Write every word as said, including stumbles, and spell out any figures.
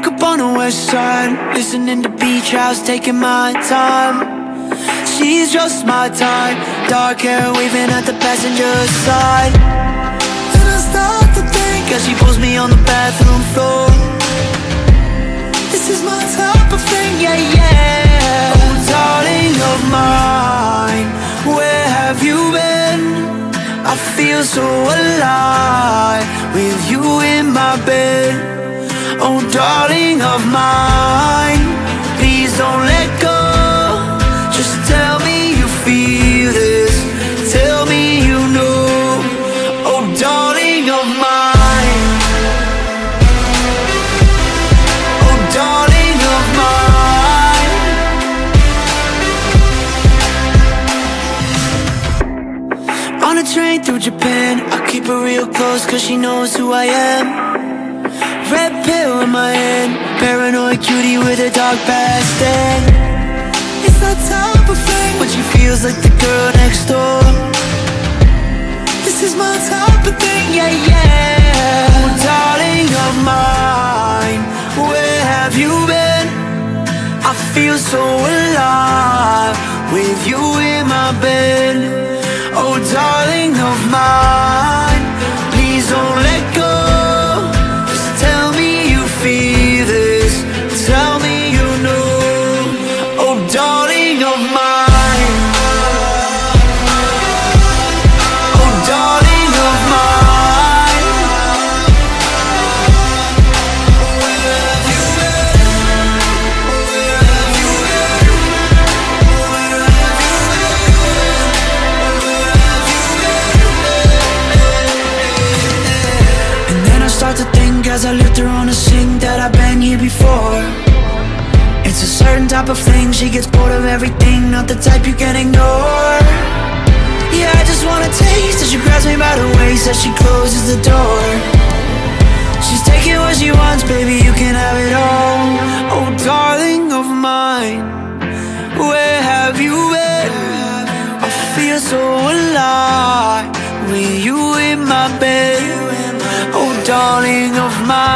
Woke up on the west side, listening to beach house, taking my time. She's just my type, dark hair waving at the passenger side. Then I start to think as she pulls me on the bathroom floor. This is my type of thing, yeah, yeah. Oh, darling of mine, where have you been? I feel so alive with you in my bed. Oh, darling of mine, please don't let go. Just tell me you feel this, tell me you know. Oh, darling of mine, oh, darling of mine. On a train through Japan, I keep her real close cause she knows who I am. Red pill in my hand, paranoid cutie with a dark past. And it's that type of thing when she feels like the girl next door. This is my type of thing, yeah, yeah. Oh, darling of mine, where have you been? I feel so alive with you in my bed. Oh, darling of mine, please don't let go. Tell me you feel this, tell me you know. Oh, darling of mine, oh, darling of mine. Where have you been? Where have you been? Where have you been? And then I start to think as I lift her on a sink that I've been here before. It's a certain type of thing, she gets bored of everything, not the type you can ignore. Yeah, I just wanna taste as she grabs me by the waist as she closes the door. She's taking what she wants, baby, you can have it all. Oh, darling of mine, where have you been? I feel so alive with you in my bed. Oh, darling of mine.